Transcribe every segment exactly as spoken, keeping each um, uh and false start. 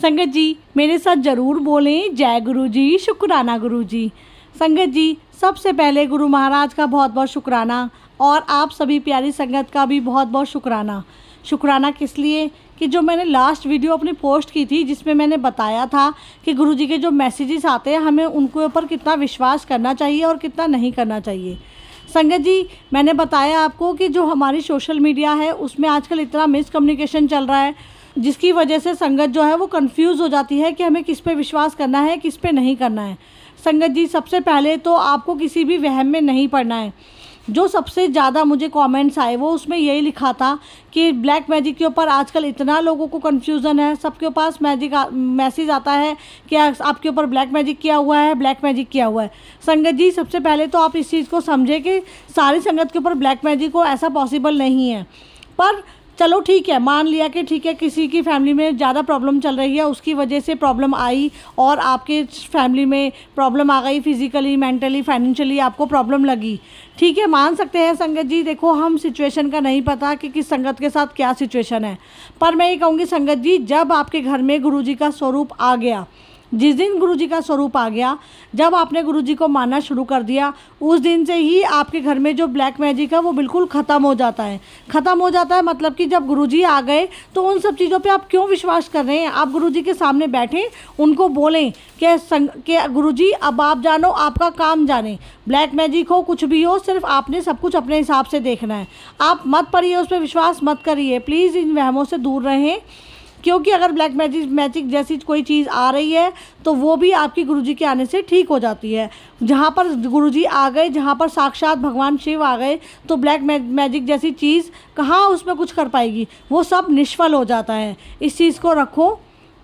संगत जी मेरे साथ ज़रूर बोलें जय गुरु जी, शुक्राना गुरु जी। संगत जी सबसे पहले गुरु महाराज का बहुत बहुत शुक्राना और आप सभी प्यारी संगत का भी बहुत बहुत शुक्राना। शुक्राना किस लिए कि जो मैंने लास्ट वीडियो अपनी पोस्ट की थी जिसमें मैंने बताया था कि गुरु जी के जो मैसेजेस आते हैं हमें उनके ऊपर कितना विश्वास करना चाहिए और कितना नहीं करना चाहिए। संगत जी मैंने बताया आपको कि जो हमारी सोशल मीडिया है उसमें आजकल इतना मिसकम्युनिकेशन चल रहा है जिसकी वजह से संगत जो है वो कंफ्यूज हो जाती है कि हमें किस पे विश्वास करना है किस पे नहीं करना है। संगत जी सबसे पहले तो आपको किसी भी वहम में नहीं पड़ना है। जो सबसे ज़्यादा मुझे कमेंट्स आए वो उसमें यही लिखा था कि ब्लैक मैजिक के ऊपर आजकल इतना लोगों को कन्फ्यूज़न है, सबके पास मैजिक मैसेज आता है कि आपके ऊपर ब्लैक मैजिक किया हुआ है, ब्लैक मैजिक किया हुआ है। संगत जी सबसे पहले तो आप इस चीज़ को समझें कि सारी संगत के ऊपर ब्लैक मैजिक हो ऐसा पॉसिबल नहीं है। पर चलो ठीक है, मान लिया कि ठीक है किसी की फैमिली में ज़्यादा प्रॉब्लम चल रही है, उसकी वजह से प्रॉब्लम आई और आपके फैमिली में प्रॉब्लम आ गई, फिज़िकली मेंटली फाइनेंशियली आपको प्रॉब्लम लगी। ठीक है, मान सकते हैं संगत जी। देखो हम सिचुएशन का नहीं पता कि किस संगत के साथ क्या सिचुएशन है, पर मैं ये कहूँगी संगत जी जब आपके घर में गुरुजी का स्वरूप आ गया, जिस दिन गुरुजी का स्वरूप आ गया, जब आपने गुरुजी को मानना शुरू कर दिया, उस दिन से ही आपके घर में जो ब्लैक मैजिक है वो बिल्कुल ख़त्म हो जाता है। ख़त्म हो जाता है मतलब कि जब गुरुजी आ गए तो उन सब चीज़ों पे आप क्यों विश्वास कर रहे हैं। आप गुरुजी के सामने बैठें, उनको बोलें कि संग कि गुरुजी अब आप जानो, आपका काम जाने, ब्लैक मैजिक हो कुछ भी हो, सिर्फ आपने सब कुछ अपने हिसाब से देखना है। आप मत पढ़िए, उस पर विश्वास मत करिए, प्लीज़ इन वहमों से दूर रहें। क्योंकि अगर ब्लैक मैजिक मैजिक जैसी कोई चीज़ आ रही है तो वो भी आपकी गुरुजी के आने से ठीक हो जाती है। जहाँ पर गुरुजी आ गए, जहाँ पर साक्षात भगवान शिव आ गए, तो ब्लैक मैजिक जैसी चीज़ कहाँ उसमें कुछ कर पाएगी, वो सब निष्फल हो जाता है। इस चीज़ को रखो।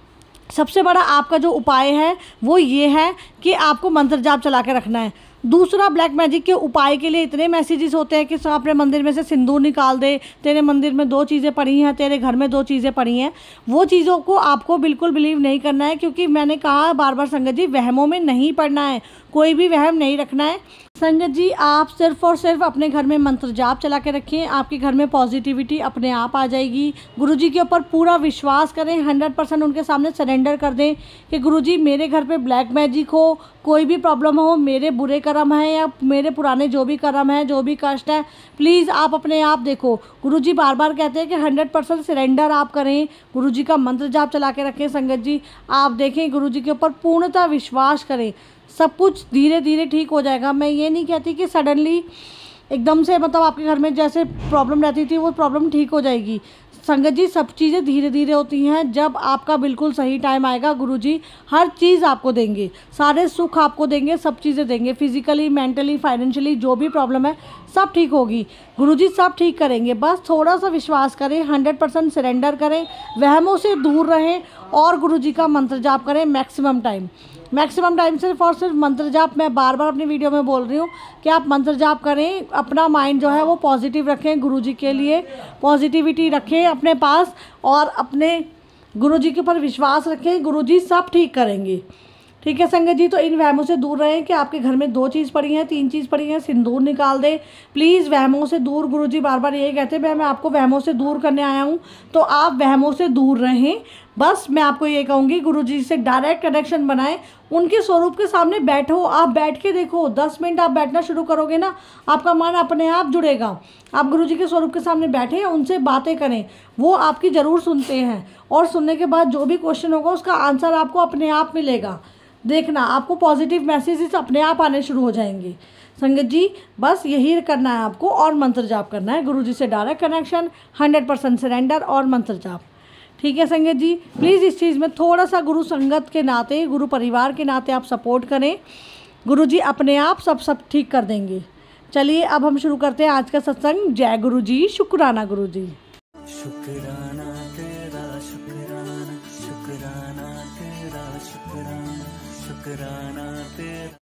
सबसे बड़ा आपका जो उपाय है वो ये है कि आपको मंत्र जाप चला के रखना है। दूसरा, ब्लैक मैजिक के उपाय के लिए इतने मैसेजेस होते हैं कि अपने मंदिर में से सिंदूर निकाल दे, तेरे मंदिर में दो चीज़ें पड़ी हैं, तेरे घर में दो चीज़ें पड़ी हैं। वो चीज़ों को आपको बिल्कुल बिलीव नहीं करना है, क्योंकि मैंने कहा बार बार संगत जी वहमों में नहीं पड़ना है, कोई भी वहम नहीं रखना है। संगत जी आप सिर्फ और सिर्फ अपने घर में मंत्र जाप चला के रखें, आपके घर में पॉजिटिविटी अपने आप आ जाएगी। गुरुजी के ऊपर पूरा विश्वास करें, हंड्रेड परसेंट उनके सामने सरेंडर कर दें कि गुरुजी मेरे घर पे ब्लैक मैजिक हो, कोई भी प्रॉब्लम हो, मेरे बुरे कर्म हैं या मेरे पुराने जो भी कर्म हैं, जो भी कष्ट है, प्लीज़ आप अपने आप देखो। गुरुजी बार बार कहते हैं कि हंड्रेड परसेंट सरेंडर आप करें, गुरुजी का मंत्र जाप चला के रखें। संगत जी आप देखें, गुरुजी के ऊपर पूर्णतः विश्वास करें, सब कुछ धीरे धीरे ठीक हो जाएगा। मैं ये नहीं कहती कि सडनली एकदम से मतलब आपके घर में जैसे प्रॉब्लम रहती थी वो प्रॉब्लम ठीक हो जाएगी। संगत जी सब चीज़ें धीरे धीरे होती हैं। जब आपका बिल्कुल सही टाइम आएगा गुरुजी हर चीज़ आपको देंगे, सारे सुख आपको देंगे, सब चीज़ें देंगे, फिजिकली मेंटली फाइनेंशियली जो भी प्रॉब्लम है सब ठीक होगी। गुरुजी सब ठीक करेंगे, बस थोड़ा सा विश्वास करें, हंड्रेड परसेंट सरेंडर करें, वहमों से दूर रहें और गुरुजी का मंत्र जाप करें मैक्सिमम टाइम। मैक्सिमम टाइम सिर्फ और सिर्फ मंत्र जाप, मैं बार बार अपनी वीडियो में बोल रही हूँ कि आप मंत्र जाप करें, अपना माइंड जो है वो पॉजिटिव रखें, गुरुजी के लिए पॉजिटिविटी रखें अपने पास और अपने गुरुजी के ऊपर विश्वास रखें, गुरुजी सब ठीक करेंगे। ठीक है संगत जी, तो इन वहमों से दूर रहें कि आपके घर में दो चीज़ पड़ी हैं, तीन चीज़ पड़ी हैं, सिंदूर निकाल दें प्लीज़। वहमों से दूर, गुरुजी बार बार यही कहते हैं मैं मैं आपको वहमों से दूर करने आया हूँ, तो आप वहमों से दूर रहें। बस मैं आपको ये कहूँगी गुरुजी से डायरेक्ट कनेक्शन बनाएं, उनके स्वरूप के सामने बैठो, आप बैठ के देखो, दस मिनट आप बैठना शुरू करोगे ना, आपका मन अपने आप जुड़ेगा। आप गुरुजी के स्वरूप के सामने बैठें, उनसे बातें करें, वो आपकी ज़रूर सुनते हैं और सुनने के बाद जो भी क्वेश्चन होगा उसका आंसर आपको अपने आप मिलेगा। देखना आपको पॉजिटिव मैसेजेस अपने आप आने शुरू हो जाएंगे। संगत जी बस यही करना है आपको और मंत्र जाप करना है, गुरुजी से direct connection, hundred percent surrender और मंत्र जाप। ठीक है संगत जी, प्लीज़ इस चीज़ में थोड़ा सा गुरु संगत के नाते, गुरु परिवार के नाते आप सपोर्ट करें, गुरुजी अपने आप सब सब ठीक कर देंगे। चलिए अब हम शुरू करते हैं आज का सत्संग। जय गुरु जी, शुक्राना गुरु जी। शुक्राना तेरा शुक्राना, शुक्राना तेरा शुक्राना, शुक्राना तेरा।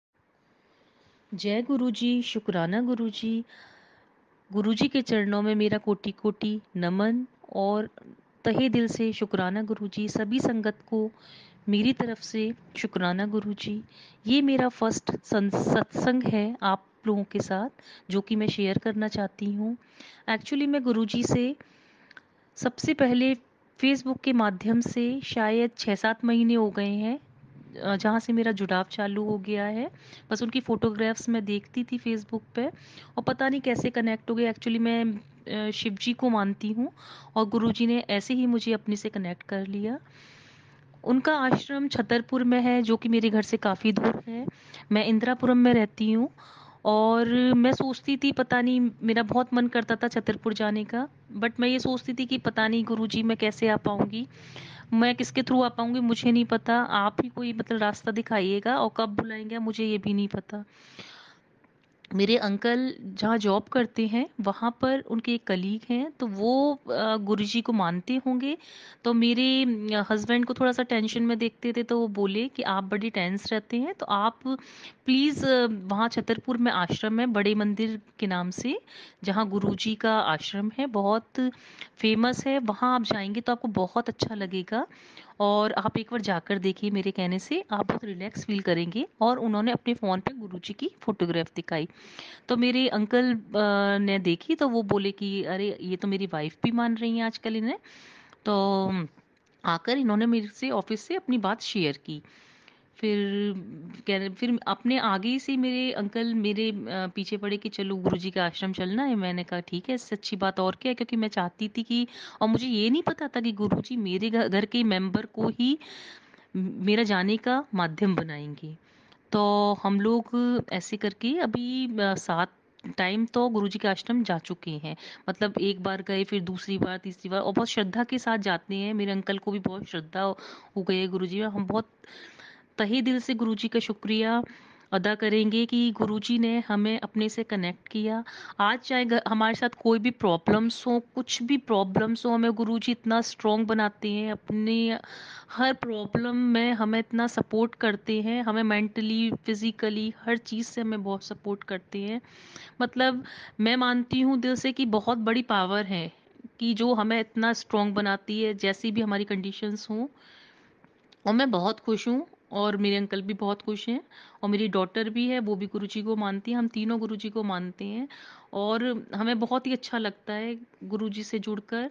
जय गुरु जी, शुक्राना गुरु जी। गुरु जी के चरणों में मेरा कोटि कोटि नमन और तहे दिल से शुक्राना गुरु जी। सभी संगत को मेरी तरफ से शुक्राना गुरु जी। ये मेरा फर्स्ट सत्संग है आप लोगों के साथ जो कि मैं शेयर करना चाहती हूँ। एक्चुअली मैं गुरु जी से सबसे पहले फ़ेसबुक के माध्यम से शायद छह सात महीने हो गए हैं, अ, जहाँ से मेरा जुड़ाव चालू हो गया है। बस उनकी फ़ोटोग्राफ्स मैं देखती थी फ़ेसबुक पे और पता नहीं कैसे कनेक्ट हो गए। एक्चुअली मैं अ, शिव जी को मानती हूँ और गुरुजी ने ऐसे ही मुझे अपने से कनेक्ट कर लिया। उनका आश्रम छतरपुर में है, जो कि मेरे घर से काफ़ी दूर है। मैं इंदिरापुरम में रहती हूँ और मैं सोचती थी, पता नहीं, मेरा बहुत मन करता था छतरपुर जाने का, बट मैं ये सोचती थी कि पता नहीं गुरुजी मैं कैसे आ पाऊँगी, मैं किसके थ्रू आ पाऊँगी, मुझे नहीं पता। आप ही कोई मतलब रास्ता दिखाइएगा और कब बुलाएँगे मुझे ये भी नहीं पता। मेरे अंकल जहाँ जॉब करते हैं वहाँ पर उनके एक कलीग हैं, तो वो अ, गुरुजी को मानते होंगे। तो मेरे हस्बैंड को थोड़ा सा टेंशन में देखते थे, तो वो बोले कि आप बड़ी टेंस रहते हैं, तो आप प्लीज़ वहाँ छतरपुर में आश्रम है बड़े मंदिर के नाम से, जहाँ गुरुजी का आश्रम है, बहुत फेमस है, वहाँ आप जाएंगे तो आपको बहुत अच्छा लगेगा और आप एक बार जाकर देखिए, मेरे कहने से आप बहुत रिलैक्स फील करेंगे। और उन्होंने अपने फ़ोन पे गुरुजी की फ़ोटोग्राफ दिखाई, तो मेरे अंकल अ, ने देखी, तो वो बोले कि अरे ये तो मेरी वाइफ भी मान रही हैं आजकल इन्हें। तो आकर इन्होंने मेरे से ऑफिस से अपनी बात शेयर की। फिर कह रहे, फिर अपने आगे ही से मेरे अंकल मेरे अ, पीछे पड़े कि चलो गुरुजी का आश्रम चलना है। मैंने कहा ठीक है, इससे अच्छी बात और क्या है, क्योंकि मैं चाहती थी कि, और मुझे ये नहीं पता था कि गुरुजी मेरे घ- घर के मेंबर को ही म- मेरा जाने का माध्यम बनाएंगे। तो हम लोग ऐसे करके अभी अ, सात टाइम तो गुरुजी के आश्रम जा चुके हैं। मतलब एक बार गए, फिर दूसरी बार, तीसरी बार, और बहुत श्रद्धा के साथ जाते हैं। मेरे अंकल को भी बहुत श्रद्धा हो गई है गुरुजी में। हम बहुत तहे दिल से गुरुजी का शुक्रिया अदा करेंगे कि गुरुजी ने हमें अपने से कनेक्ट किया। आज चाहे घ- हमारे साथ कोई भी प्रॉब्लम्स हो, कुछ भी प्रॉब्लम्स हो, हमें गुरुजी इतना स्ट्रांग बनाते हैं, अपने हर प्रॉब्लम में हमें इतना सपोर्ट करते हैं, हमें मेंटली, फिजिकली, हर चीज़ से हमें बहुत सपोर्ट करते हैं। मतलब मैं मानती हूँ दिल से कि बहुत बड़ी पावर है कि जो हमें इतना स्ट्रांग बनाती है, जैसी भी हमारी कंडीशंस हों। और मैं बहुत खुश हूँ और मेरे अंकल भी बहुत खुश हैं और मेरी डॉटर भी है, वो भी गुरुजी को मानती है। हम तीनों गुरुजी को मानते हैं और हमें बहुत ही अच्छा लगता है गुरुजी से जुड़कर।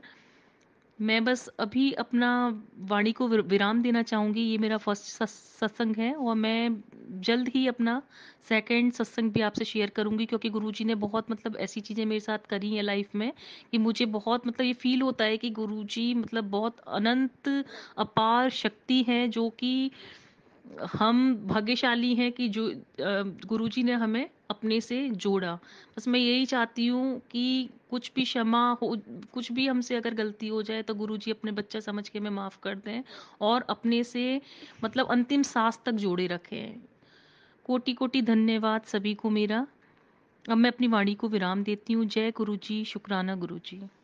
मैं बस अभी अपना वाणी को विर- विराम देना चाहूँगी। ये मेरा फर्स्ट सत्संग है और मैं जल्द ही अपना सेकंड सत्संग भी आपसे शेयर करूँगी, क्योंकि गुरुजी ने बहुत मतलब ऐसी चीज़ें मेरे साथ करी हैं लाइफ में कि मुझे बहुत मतलब ये फील होता है कि गुरुजी मतलब बहुत अनंत अपार शक्ति है, जो कि हम भाग्यशाली हैं कि जो अ, गुरुजी ने हमें अपने से जोड़ा। बस मैं यही चाहती हूँ कि कुछ भी क्षमा हो, कुछ भी हमसे अगर गलती हो जाए तो गुरुजी अपने बच्चा समझ के हमें माफ़ कर दें और अपने से मतलब अंतिम सांस तक जोड़े रखें। कोटि कोटि धन्यवाद सभी को मेरा। अब मैं अपनी वाणी को विराम देती हूँ। जय गुरुजी, शुक्राना गुरुजी।